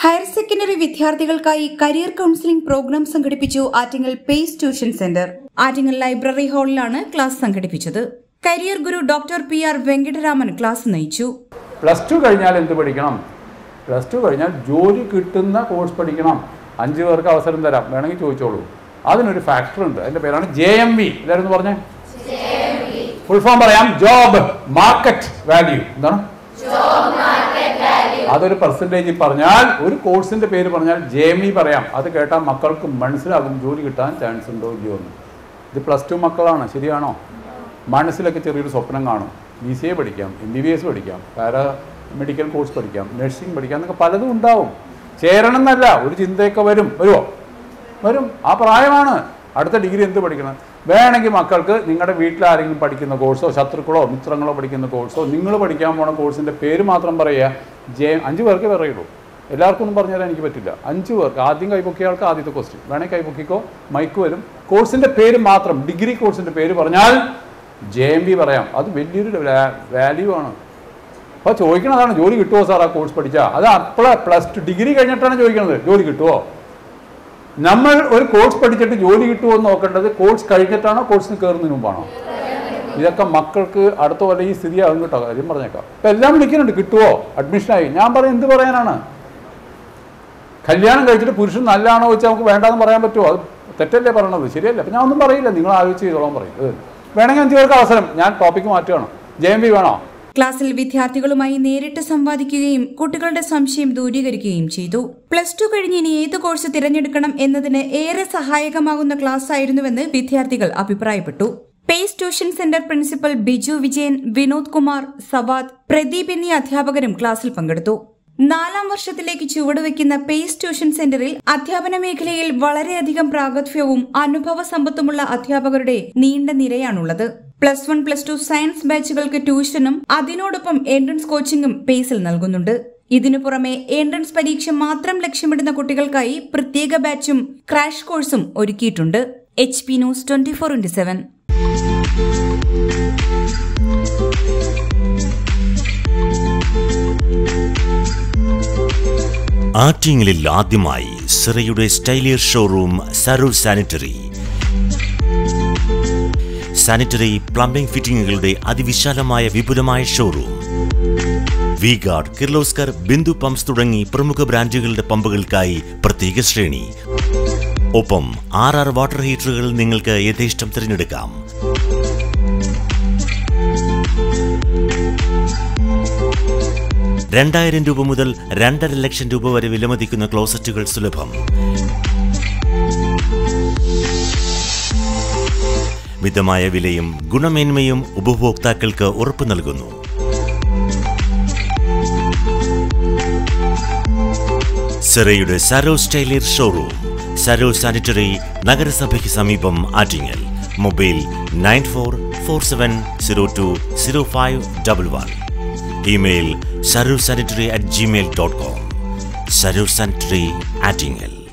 Higher secondary വിദ്യാർത്ഥികൾക്കായി career counselling programme സംഘടിപ്പിച്ചു Attingal pace tuition centre. Attingal library ഹാളിലാണ് ക്ലാസ് സംഘടിപ്പിച്ചത്. Career guru doctor PR Venkataraman class നയിച്ചു. +2 കഴിഞ്ഞാൽ എന്ത് പഠിക്കണം? +2 കഴിഞ്ഞാൽ ജോലി കിട്ടുന്ന കോഴ്സ് പഠിക്കണം. 5 പേർക്ക് അവസരം തരാം, വേണമെങ്കിൽ ചോദിച്ചോളൂ. അതിനൊരു ഫാക്ടർ ഉണ്ട്, അതിന്റെ പേരാണ് JMV. എല്ലാവരും പറഞ്ഞേ, ഫുൾ ഫോം പറയാം. Job market value. എന്താണ്? അതൊരു പെർസെൻറ്റേജ് പറഞ്ഞാൽ, ഒരു കോഴ്സിന്റെ പേര് പറഞ്ഞാൽ JMV പറയാം. അത് കേട്ടാൽ മക്കൾക്ക് മനസ്സിലാകും ജോലി കിട്ടാൻ ചാൻസ് ഉണ്ടോ ഇല്ലയോ എന്ന്. ഇത് +2 മക്കളാണ്, ശരിയാണോ? മനസ്സിലൊക്കെ ചെറിയൊരു സ്വപ്നം കാണും. BCA പഠിക്കാം, MBBS പഠിക്കാം, പാരാമെഡിക്കൽ കോഴ്സ് പഠിക്കാം, നഴ്സിംഗ് പഠിക്കാം എന്നൊക്കെ പലതും ഉണ്ടാവും. ചേരണം എന്നല്ല, ഒരു ചിന്തയൊക്കെ വരുമോ? വരും. ആ പ്രായമാണ്. അടുത്ത ഡിഗ്രി എന്ത് പഠിക്കണം? വേണമെങ്കിൽ മക്കൾക്ക് നിങ്ങളുടെ വീട്ടിലാരെങ്കിലും പഠിക്കുന്ന കോഴ്സോ, ശത്രുക്കളോ മിത്രങ്ങളോ പഠിക്കുന്ന കോഴ്സോ, നിങ്ങൾ പഠിക്കാൻ പോണ കോഴ്സിൻ്റെ പേര് മാത്രം പറയുക. 5 പേർക്ക് പറയുള്ളൂ. എല്ലാവർക്കും ഒന്നും പറഞ്ഞു തരാൻ എനിക്ക് പറ്റില്ല. 5 പേർക്ക്. ആദ്യം കൈപൊക്കിയ ആൾക്ക് ആദ്യത്തെ ക്വസ്റ്റ്യൻ. വേണമെങ്കിൽ കൈപൊക്കിക്കോ, മൈക്ക് വരും. കോഴ്സിൻ്റെ പേര് മാത്രം, ഡിഗ്രി കോഴ്സിൻ്റെ പേര് പറഞ്ഞാൽ JMV പറയാം. അത് വലിയൊരു വാല്യൂ ആണ്. അപ്പോൾ ചോദിക്കണതാണ്, ജോലി കിട്ടുമോ സാർ ആ കോഴ്സ് പഠിച്ചാൽ? അത് അപ്പോൾ +2 ഡിഗ്രി കഴിഞ്ഞിട്ടാണ് ചോദിക്കുന്നത്, ജോലി കിട്ടുമോ? നമ്മൾ ഒരു കോഴ്സ് പഠിച്ചിട്ട് ജോലി കിട്ടുമോ എന്ന് നോക്കേണ്ടത് കോഴ്സ് കഴിഞ്ഞിട്ടാണോ കോഴ്സിന് കയറുന്നതിന് മുമ്പാണോ? ഇതൊക്കെ മക്കൾക്ക് അടുത്ത പോലെ ഈ സ്ഥിതിയാകും കേട്ടോ, കാര്യം പറഞ്ഞേക്കാം. ഇപ്പം എല്ലാം വിളിക്കുന്നുണ്ട്, കിട്ടുമോ, അഡ്മിഷനായി. ഞാൻ പറയും, എന്ത് പറയാനാണ്? കല്യാണം കഴിച്ചിട്ട് പുരുഷൻ നല്ലതാണോ വെച്ചാൽ നമുക്ക് വേണ്ടാന്ന് പറയാൻ പറ്റുമോ? അത് തെറ്റല്ലേ പറയണത്, ശരിയല്ല. അപ്പം ഞാൻ ഒന്നും പറയില്ല, നിങ്ങൾ ആലോചിച്ച് ചെയ്തോളാൻ പറയും. വേണമെങ്കിൽ 5 പേർക്ക് അവസരം. ഞാൻ ടോപ്പിക്ക് മാറ്റുകയാണ്. JMV വേണോ? ക്ലാസ്സിൽ വിദ്യാർത്ഥികളുമായി നേരിട്ട് സംവാദിക്കുകയും കുട്ടികളുടെ സംശയം ദൂരീകരിക്കുകയും ചെയ്തു. +2 കഴിഞ്ഞ് ഇനി ഏത് കോഴ്സ് തിരഞ്ഞെടുക്കണം എന്നതിന് ഏറെ സഹായകമാകുന്ന ക്ലാസ് ആയിരുന്നുവെന്ന് വിദ്യാർത്ഥികൾ അഭിപ്രായപ്പെട്ടു. Pace tuition centre principal Biju Vijayan, Vinod Kumar, Savad, Pradeep എന്നീ അധ്യാപകരും ക്ലാസ്സിൽ പങ്കെടുത്തു. 4ാം വർഷത്തിലേക്ക് ചുവടുവെക്കുന്ന പേസ് ട്യൂഷൻ സെന്ററിൽ അധ്യാപന മേഖലയിൽ വളരെയധികം പ്രാഗത്ഭ്യവും അനുഭവ സമ്പത്തുമുള്ള അധ്യാപകരുടെ നീണ്ട നിരയാണുള്ളത്. +1, +2 സയൻസ് ബാച്ചുകൾക്ക് ട്യൂഷനും അതിനോടൊപ്പം എൻട്രൻസ് കോച്ചിങ്ങും പേസിൽ നൽകുന്നുണ്ട്. ഇതിനു പുറമെ എൻട്രൻസ് പരീക്ഷ മാത്രം ലക്ഷ്യമിടുന്ന കുട്ടികൾക്കായി പ്രത്യേക ബാച്ചും ക്രാഷ് കോഴ്സും ഒരുക്കിയിട്ടുണ്ട്. HP news 24/7. ആറ്റിങ്ങലിൽ ആദ്യമായി സിറയുടെ Stylier showroom Sarur sanitary. Sanitary plumbing ഫിറ്റിംഗുകളുടെ അതിവിശാലമായ വിപുലമായ showroom. V-Guard, Kirloskar, Bindu pumps തുടങ്ങി പ്രമുഖ ബ്രാൻഡുകളുടെ പമ്പുകൾക്കായി പ്രത്യേക ശ്രേണി. ഒപ്പം 6 വാട്ടർ ഹീറ്ററുകൾ നിങ്ങൾക്ക് യഥേഷ്ടം തിരഞ്ഞെടുക്കാം. ₹2,000 മുതൽ ₹2.5 ലക്ഷം വരെ വിലമതിക്കുന്ന ക്ലോസറ്റുകൾ സുലഭം. മിതമായ വിലയും ഗുണമേന്മയും ഉപഭോക്താക്കൾക്ക് ഉറപ്പു നൽകുന്നു. സിറയുടെ Sarur Stylier showroom, Sarur sanitary, നഗരസഭയ്ക്ക് സമീപം, Attingal. Mobile 9447020511. Email sarursanitary@gmail.com. Sarur Sanitary, Attingal.